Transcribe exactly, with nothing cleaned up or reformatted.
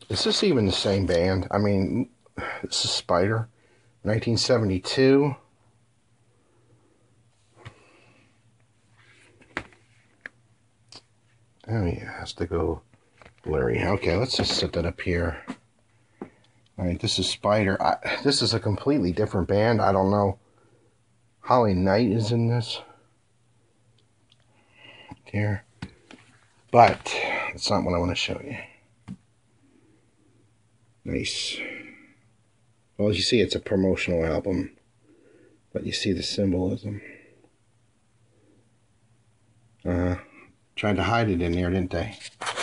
Is this even the same band? I mean, this is Spider, nineteen seventy-two. Oh yeah, it has to go blurry. Okay, let's just set that up here. All right, this is Spider. I, this is a completely different band. I don't know. Holly Knight is in this. Here. But that's not what I want to show you. Nice. Well, as you see, it's a promotional album. But you see the symbolism. Uh, tried to hide it in there, didn't they?